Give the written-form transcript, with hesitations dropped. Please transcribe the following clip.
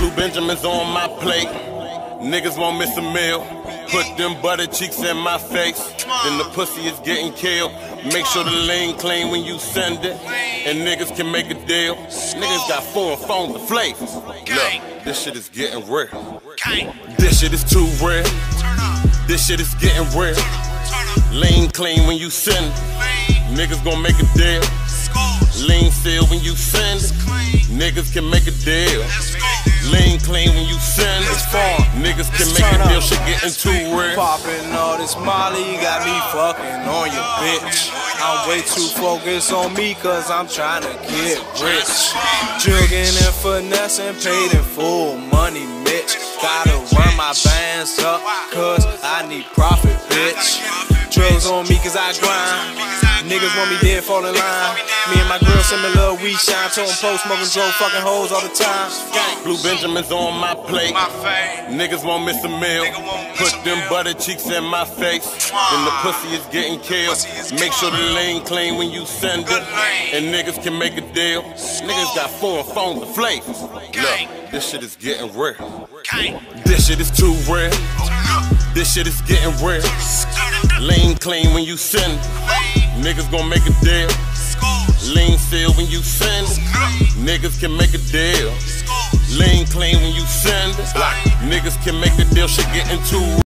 Blue Benjamins on my plate. Niggas won't miss a meal. Put them butter cheeks in my face. Then the pussy is getting killed. Make sure the lane clean when you send it. And niggas can make a deal. Niggas got foreign phones and flavors. Look, this shit is getting real. This shit is too real. This shit is getting real. Lane clean when you send it. Niggas gon' make a deal. Lane seal when you send it. Niggas can make a deal. Lane clean when you send it. Niggas can make a deal. Shit getting too real. Poppin' all this Molly, got me fucking on your bitch. I'm way too focused on me cause I'm trying to get rich. Jugging and finessing, paid in full money, Mitch. Gotta run my bands up cause I need profit, bitch. Drugs on me cause I grind. Niggas want me dead, fall in line. Me and my girl similar, we shine. Told them post, smoking, drove, fucking hoes all the time. Blue Benjamins on my plate. Niggas won't miss a meal. Put them butter cheeks in my face. Then the pussy is getting killed. Make sure the lane clean when you send it. And niggas can make a deal. Niggas got foreign phones and flavors. Look, this shit is getting real. This shit is too real. This shit is getting real. Lane clean when you send it. Niggas gon' make a deal. Lane seal when you send it. Niggas can make a deal. Lane clean when you send it. Niggas can make a deal. Shit getting too real.